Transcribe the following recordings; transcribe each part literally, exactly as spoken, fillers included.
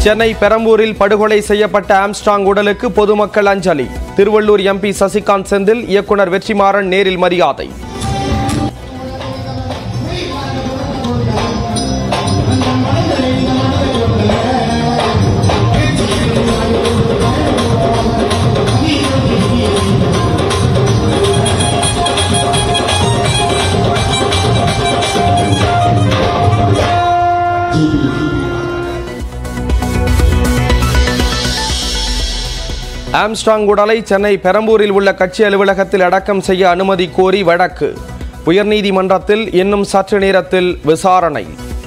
சென்னை பெரம்பூரில் படுகொலை செய்யப்பட்ட ஆம்ஸ்ட்ராங் உடலுக்கு பொதுமக்கள் அஞ்சலி. திருவள்ளூர் எம்பி சசிகாந்த் செந்தில், இயக்குனர் வெற்றிமாறன் நேரில் மரியாதை. ஆம்ஸ்ட்ராங் உடலை சென்னை பெரம்பூரில் உள்ள கட்சி அலுவலகத்தில் அடக்கம் செய்ய அனுமதி கோரி வழக்கு. உயர்நீதிமன்றத்தில் இன்னும் சற்று நேரத்தில் விசாரணை.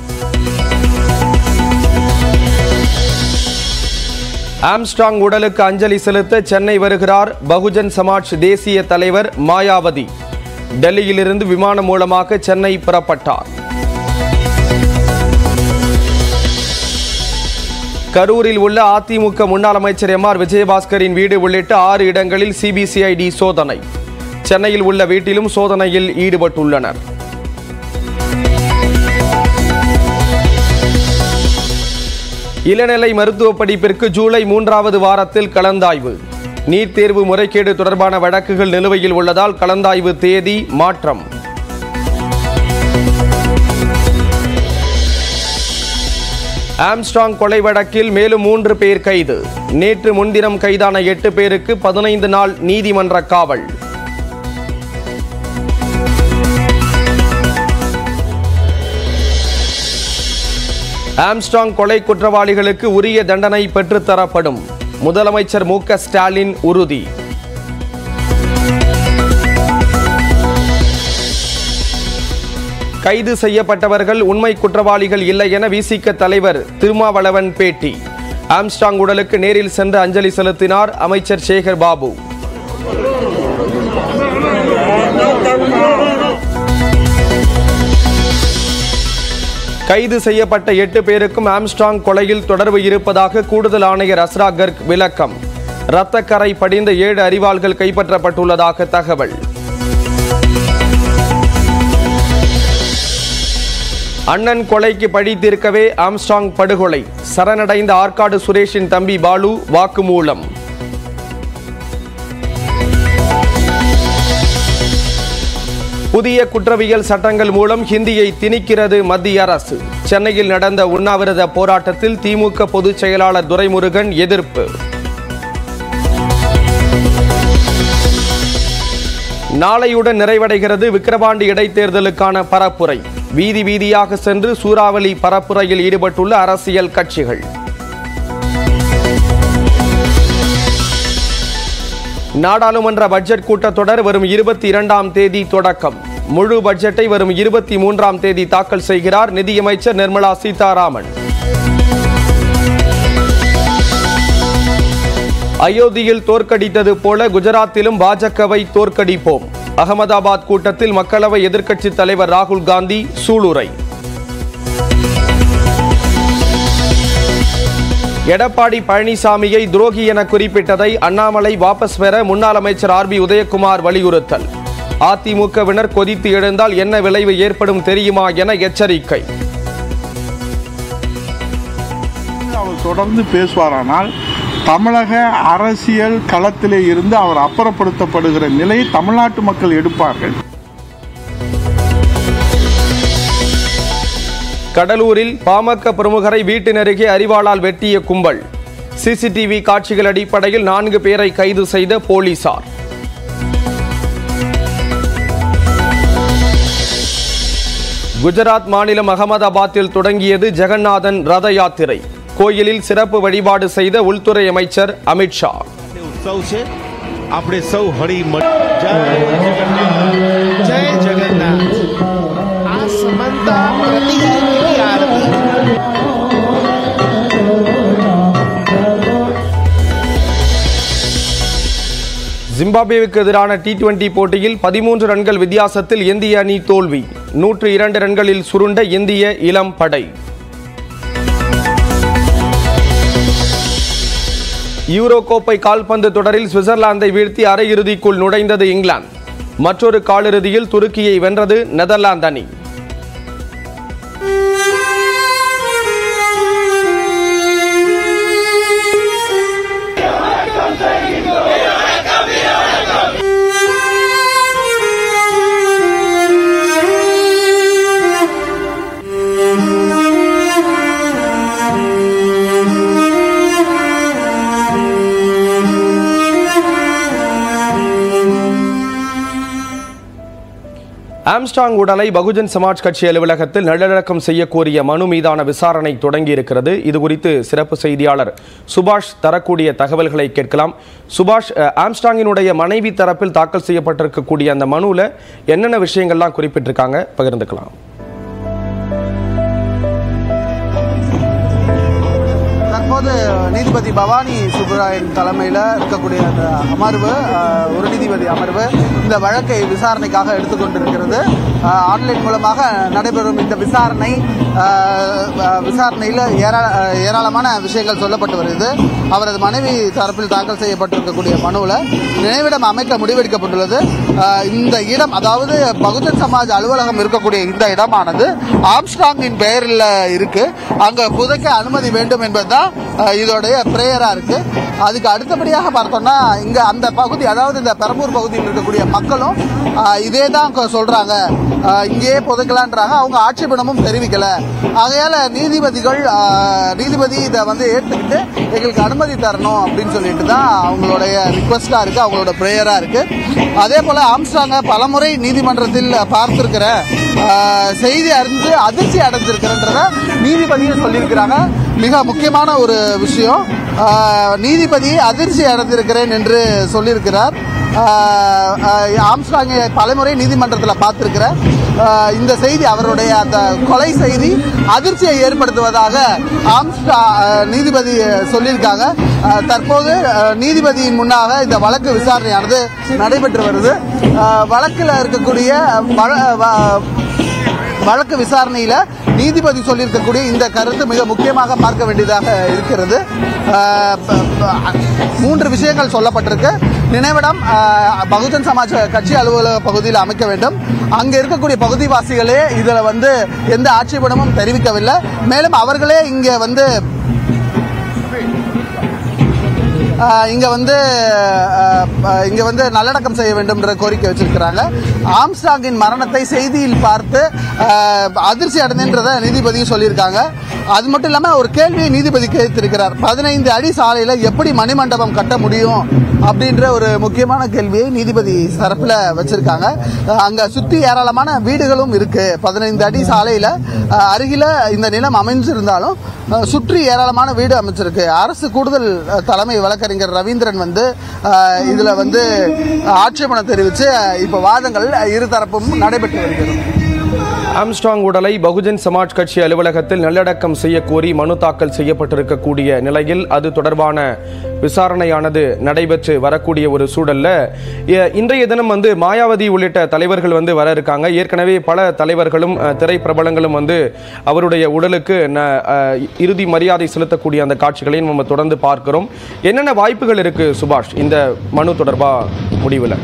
ஆம்ஸ்ட்ராங் உடலுக்கு அஞ்சலி செலுத்த சென்னை வருகிறார் பகுஜன் சமாஜ் தேசிய தலைவர் மாயாவதி. டெல்லியிலிருந்து விமானம் மூலமாக சென்னை புறப்பட்டார். கரூரில் உள்ள அதிமுக முன்னாள் அமைச்சர் எம் ஆர் விஜயபாஸ்கரின் வீடு உள்ளிட்ட ஆறு இடங்களில் சிபிசிஐடி சோதனை. சென்னையில் உள்ள வீட்டிலும் சோதனையில் ஈடுபட்டுள்ளனர். இளநிலை மருத்துவ படிப்பிற்கு ஜூலை மூன்றாவது வாரத்தில் கலந்தாய்வு. நீட் தேர்வு முறைகேடு தொடர்பான வழக்குகள் நிலுவையில் உள்ளதால் கலந்தாய்வு தேதி மாற்றம். ஆம்ஸ்ட்ராங் கொலை வழக்கில் மேலும் மூன்று பேர் கைது. நேற்று முன்தினம் கைதான எட்டு பேருக்கு பதினைந்து நாள் நீதிமன்ற காவல். ஆம்ஸ்ட்ராங் கொலை குற்றவாளிகளுக்கு உரிய தண்டனை பெற்றுத்தரப்படும். முதலமைச்சர் மு க ஸ்டாலின் உறுதி. கைது செய்யப்பட்டவர்கள் உண்மை குற்றவாளிகள் இல்லை என விசிக தலைவர் திருமாவளவன் பேட்டி. ஆம்ஸ்ட்ராங் உடலுக்கு நேரில் சென்று அஞ்சலி செலுத்தினார் அமைச்சர் சேகர் பாபு. கைது செய்யப்பட்ட எட்டு பேருக்கும் ஆம்ஸ்ட்ராங் கொலையில் தொடர்பு இருப்பதாக கூடுதல் ஆணையர் அஸ்ரா கர்க் விளக்கம். இரத்தக்கரை படிந்த ஏழு அரிவாள்கள் கைப்பற்றப்பட்டுள்ளதாக தகவல். அண்ணன் கொலைக்கு பழி தீர்க்கவே ஆம்ஸ்ட்ராங் படுகொலை. சரணடைந்த ஆற்காடு சுரேஷின் தம்பி பாலு வாக்குமூலம். புதிய குற்றவியல் சட்டங்கள் மூலம் ஹிந்தியை திணிக்கிறது மத்திய அரசு. சென்னையில் நடந்த உண்ணாவிரத போராட்டத்தில் திமுக பொதுச் செயலாளர் துரைமுருகன் எதிர்ப்பு. நாளையுடன் நிறைவடைகிறது விக்கிரவாண்டி இடைத்தேர்தலுக்கான பரப்புரை. வீதி வீதியாக சென்று சூறாவளி பரப்புரையில் ஈடுபட்டுள்ள அரசியல் கட்சிகள். நாடாளுமன்ற பட்ஜெட் கூட்டத்தொடர் வரும் இருபத்தி இரண்டாம் தேதி தொடக்கம். முழு பட்ஜெட்டை வரும் இருபத்தி மூன்றாம் தேதி தாக்கல் செய்கிறார் நிதியமைச்சர் நிர்மலா சீதாராமன். அயோத்தியில் தோற்கடித்தது போல குஜராத்திலும் பாஜகவை தோற்கடிப்போம். அகமதாபாத் கூட்டத்தில் மக்களவை எதிர்க்கட்சித் தலைவர் ராகுல் காந்தி சூளுரை. எடப்பாடி பழனிசாமியை துரோகி என குறிப்பிட்டதை அண்ணாமலை வாபஸ் பெற முன்னாள் அமைச்சர் ஆர் பி உதயகுமார் வலியுறுத்தல். அதிமுகவினர் கொதித்து எழுந்தால் என்ன விளைவு ஏற்படும் தெரியுமா என எச்சரிக்கை. அவர் தொடர்ந்து பேசுவாரானால் தமிழக அரசியல் களத்திலே இருந்து அவர் அப்புறப்படுத்தப்படுகிற நிலையை தமிழ்நாட்டு மக்கள் எடுப்பார்கள். கடலூரில் பாமக பிரமுகரை வீட்டின் அருகே அரிவாளால் வெட்டிய கும்பல். சிசிடிவி காட்சிகள் அடிப்படையில் நான்கு பேரை கைது செய்த போலீசார். குஜராத் மாநிலம் அகமதாபாத்தில் தொடங்கியது ஜெகநாதன் ரத யாத்திரை. கோயிலில் சிறப்பு வழிபாடு செய்த உள்துறை அமைச்சர் அமித்ஷா. ஜிம்பாப்வேவுக்கு எதிரான டி டுவெண்டி போட்டியில் பதிமூன்று ரன்கள் வித்தியாசத்தில் இந்திய அணி தோல்வி. நூற்று இரண்டு ரன்களில் சுருண்ட இந்திய இளம் படை. யூரோ கோப்பை கால்பந்து தொடரில் சுவிட்சர்லாந்தை வீழ்த்தி அரையிறுதிக்குள் நுழைந்தது இங்கிலாந்து. மற்றொரு காலிறுதியில் துருக்கியை வென்றது நெதர்லாந்து அணி. ஆம்ஸ்ட்ராங் உடலை பகுஜன் சமாஜ் கட்சி அலுவலகத்தில் நல்லடக்கம் செய்யக்கோரிய மனு மீதான விசாரணை தொடங்கி இருக்கிறது. இது குறித்து சிறப்பு செய்தியாளர் சுபாஷ் தரக்கூடிய தகவல்களை கேட்கலாம். சுபாஷ், ஆம்ஸ்ட்ராங்கினுடைய மனைவி தரப்பில் தாக்கல் செய்யப்பட்டிருக்கக்கூடிய அந்த மனுவில் என்னென்ன விஷயங்கள்லாம் குறிப்பிட்டிருக்காங்க, பகிர்ந்துக்கலாம். தற்போது நீதிபதி பவானி சுப்ராயன் தலைமையில் இருக்கக்கூடிய அந்த அமர்வு, ஒரு நீதிபதி அமர்வு இந்த வழக்கை விசாரணைக்காக எடுத்துக்கொண்டிருக்கிறது. ஆன்லைன் மூலமாக நடைபெறும் இந்த விசாரணை விசாரணையில் ஏராள ஏராளமான விஷயங்கள் சொல்லப்பட்டு வருகிறது. அவரது மனைவி தரப்பில் தாக்கல் செய்யப்பட்டிருக்கக்கூடிய மனுவில் நினைவிடம் அமைக்க முடிவெடுக்கப்பட்டுள்ளது. இந்த இடம், அதாவது பகுஜன் சமாஜ் அலுவலகம் இருக்கக்கூடிய இந்த இடமானது ஆம்ஸ்ட்ராங்கின் பெயரில் இருக்கு. அங்கே புதைக்க அனுமதி வேண்டும் என்பதுதான் இதோடைய பிரேயரா இருக்கு. அதுக்கு அடுத்தபடியாக பார்த்தோம்னா இங்க அந்த பகுதி, அதாவது இந்த பெரம்பூர் பகுதியில் இருக்கக்கூடிய மக்களும் இதே தான் சொல்றாங்க, இங்கேயே புதைக்கலான்றாங்க. அவங்க ஆட்சேபனமும் தெரிவிக்கல. ஆகையால நீதிபதிகள் நீதிபதி இதை வந்து ஏற்றுக்கிட்டு எங்களுக்கு அனுமதி தரணும் அப்படின்னு சொல்லிட்டு தான் அவங்களுடைய ரிக்வஸ்டா இருக்கு, அவங்களோட பிரேயரா இருக்கு. அதே போல ஆம்ஸ்ட்ராங்க பலமுறை நீதிமன்றத்தில் பார்த்திருக்கிற செய்தி அறிந்து அதிர்ச்சி அடைஞ்சிருக்கிறன்றத நீதிபதியும் சொல்லியிருக்கிறாங்க. மிக முக்கியமான ஒரு விஷயம், நீதிபதி அதிர்ச்சி அடைந்திருக்கிறேன் என்று சொல்லியிருக்கிறார். ஆம்ஸ்ட்ராங்கை பலமுறை நீதிமன்றத்தில் பார்த்திருக்கிற இந்த செய்தி, அவருடைய அந்த கொலை செய்தி அதிர்ச்சியை ஏற்படுத்துவதாக ஆம்ஸ்ட்ரா நீதிபதி சொல்லியிருக்காங்க. தற்போது நீதிபதியின் முன்னாக இந்த வழக்கு விசாரணையானது நடைபெற்று வருது. வழக்கில் இருக்கக்கூடிய வழக்கு விசாரணையில நீதிபதி சொல்லியிருக்கக்கூடிய இந்த கருத்து மிக முக்கியமாக பார்க்க வேண்டியதாக இருக்கிறது. மூன்று விஷயங்கள் சொல்லப்பட்டிருக்கு. நினைவிடம் பகுஜன் சமாஜ் கட்சி அலுவலக பகுதியில் அமைக்க வேண்டும். அங்கே இருக்கக்கூடிய பகுதிவாசிகளே இதில் வந்து எந்த ஆட்சேபனமும் தெரிவிக்கவில்லை. மேலும் அவர்களே இங்கே வந்து இங்க வந்து இங்க வந்து நல்லடக்கம் செய்ய வேண்டும் என்ற கோரிக்கை வச்சிருக்கிறாங்க. ஆம்ஸ்ட்ராங்கின் மரணத்தை செய்தியில் பார்த்து அதிர்ச்சி அடைந்ததை நீதிபதியும் சொல்லியிருக்காங்க. அது மட்டும் இல்லாம ஒரு கேள்வியை நீதிபதி கேட்டிருக்கிறார். பதினைந்து அடி சாலையில எப்படி மணிமண்டபம் கட்ட முடியும் அப்படின்ற ஒரு முக்கியமான கேள்வியை நீதிபதி தரப்புல வச்சிருக்காங்க. அங்க சுத்தி ஏராளமான வீடுகளும் இருக்கு. பதினைந்து அடி சாலையில அருகில இந்த நிலம் அமைஞ்சிருந்தாலும் சுற்றி ஏராளமான வீடு அமைச்சிருக்கு. அரசு கூடுதல் தலைமை வழக்கறிஞர் ரவீந்திரன் வந்து இதுல வந்து ஆட்சேபனை தெரிவித்து இப்ப வாதங்கள் இருதரப்பும் நடைபெற்று வருகிறது. ஆம்ஸ்ட்ராங் உடலை பகுஜன் சமாஜ் கட்சி அலுவலகத்தில் நல்லடக்கம் செய்ய கோரி மனு தாக்கல் செய்யப்பட்டிருக்கக்கூடிய நிலையில் அது தொடர்பான விசாரணையானது நடைபெற்று வரக்கூடிய ஒரு சூழல்ல இன்றைய தினம் வந்து மாயாவதி உள்ளிட்ட தலைவர்கள் வந்து வர இருக்காங்க. ஏற்கனவே பல தலைவர்களும் திரைப்பிரபலங்களும் வந்து அவருடைய உடலுக்கு இறுதி மரியாதை செலுத்தக்கூடிய அந்த காட்சிகளையும் நம்ம தொடர்ந்து பார்க்கிறோம். என்னென்ன வாய்ப்புகள் இருக்கு சுபாஷ் இந்த மனு தொடர்பா முடிவில்?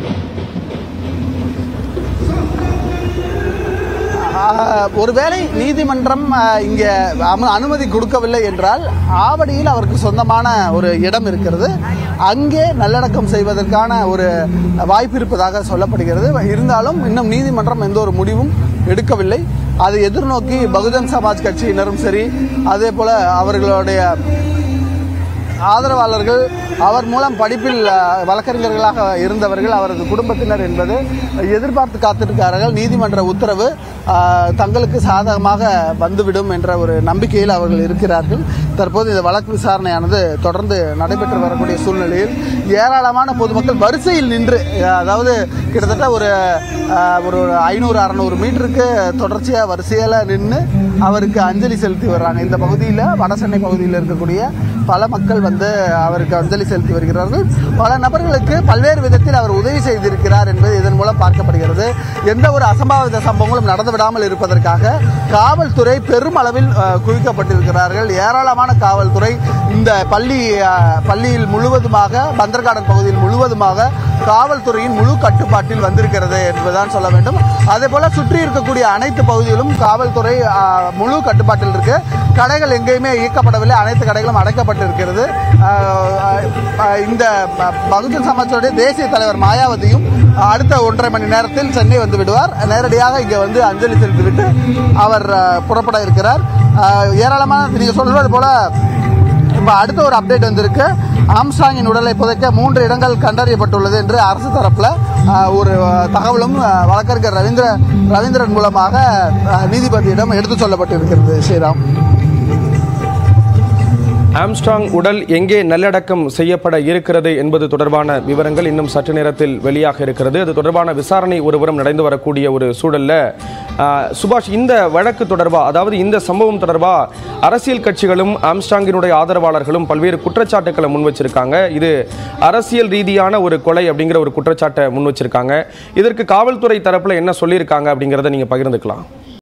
ஒருவேளை நீதிமன்றம் இங்க அனுமதி கொடுக்கவில்லை என்றால் ஆவடியில் அவருக்கு சொந்தமான ஒரு இடம் இருக்கிறது. அங்கே நல்லடக்கம் செய்வதற்கான ஒரு வாய்ப்பு இருப்பதாக சொல்லப்படுகிறது. இருந்தாலும் இன்னும் நீதிமன்றம் எந்த ஒரு முடிவும் எடுக்கவில்லை. அதை எதிர்நோக்கி பகுஜன் சமாஜ் கட்சியினரும் சரி, அதே போல அவர்களுடைய ஆதரவாளர்கள், அவர் மூலம் படிப்பில் வழக்கறிஞர்களாக இருந்தவர்கள், அவரது குடும்பத்தினர் என்பது எதிர்பார்த்து காத்திருக்கிறார்கள். நீதிமன்ற உத்தரவு தங்களுக்கு சாதகமாக வந்துவிடும் என்ற ஒரு நம்பிக்கையில் அவர்கள் இருக்கிறார்கள். தற்போது இந்த வழக்கு விசாரணையானது தொடர்ந்து நடைபெற்று வரக்கூடிய சூழ்நிலையில் ஏராளமான பொதுமக்கள் வரிசையில் நின்று, அதாவது கிட்டத்தட்ட ஒரு ஒரு ஐநூறு அறுநூறு மீட்டருக்கு தொடர்ச்சியாக வரிசையில் நின்று அவருக்கு அஞ்சலி செலுத்தி வர்றாங்க. இந்த பகுதியில், வட சென்னை பகுதியில் இருக்கக்கூடிய பல மக்கள் வந்து அவருக்கு அஞ்சலி செலுத்தி வருகிறார்கள். பல நபர்களுக்கு பல்வேறு விதத்தில் அவர் உதவி செய்திருக்கிறார் என்பது இதன் மூலம் பார்க்கப்படுகிறது. எந்த ஒரு அசம்பாவித சம்பவங்களும் நடந்துவிடாமல் இருப்பதற்காக காவல்துறை பெரும் அளவில் குவிக்கப்பட்டிருக்கிறார்கள். ஏராளமான காவல்துறை இந்த பள்ளி பள்ளியில் முழுவதுமாக, பந்தர் கார்டன் பகுதியில் முழுவதுமாக காவல்துறையின் முழு கட்டுப்பாட்டில் வந்திருக்கிறது என்பதுதான் சொல்ல வேண்டும். அதே போல சுற்றி இருக்கக்கூடிய அனைத்து பகுதியிலும் காவல்துறை முழு கட்டுப்பாட்டில் இருக்கு. கடைகள் எங்கேயுமே இயக்கப்படவில்லை. அனைத்து கடைகளும் அடைக்கப்பட்டிருக்கிறது. இந்த பகுஜன் சமாஜ்களுடைய தேசிய தலைவர் மாயாவதியும் அடுத்த ஒன்றரை மணி நேரத்தில் சென்னை வந்து விடுவார். நேரடியாக இங்கே வந்து அஞ்சலி செலுத்திவிட்டு அவர் புறப்பட இருக்கிறார். ஏராளமான நீங்க சொல்றது போல இப்ப அடுத்த ஒரு அப்டேட் வந்திருக்கு. ஆம்ஸ்ட்ராங்கின் உடலை புதைக்க மூன்று இடங்கள் கண்டறியப்பட்டுள்ளது என்று அரசு தரப்புல ஒரு தகவலும் வழக்கறிஞர் ரவீந்திர ரவீந்திரன் மூலமாக நீதிபதியிடம் எடுத்து சொல்லப்பட்டிருக்கிறது. ஸ்ரீராம், ஆம்ஸ்ட்ராங் உடல் எங்கே நல்லடக்கம் செய்யப்பட இருக்கிறது என்பது தொடர்பான விவரங்கள் இன்னும் சற்று நேரத்தில் வெளியாக இருக்கிறது. அது தொடர்பான விசாரணை ஒருபுறம் நடந்து வரக்கூடிய ஒரு சூழல்ல சுபாஷ், இந்த வழக்கு தொடர்பாக, அதாவது இந்த சம்பவம் தொடர்பாக அரசியல் கட்சிகளும் ஆம்ஸ்ட்ராங்கினுடைய ஆதரவாளர்களும் பல்வேறு குற்றச்சாட்டுக்களை முன் வச்சிருக்காங்க. இது அரசியல் ரீதியான ஒரு கொலை அப்படிங்கிற ஒரு குற்றச்சாட்டை முன் வச்சிருக்காங்க. இதற்கு காவல்துறை தரப்புல என்ன சொல்லியிருக்காங்க அப்படிங்கிறத நீங்க பகிர்ந்துக்கலாம்.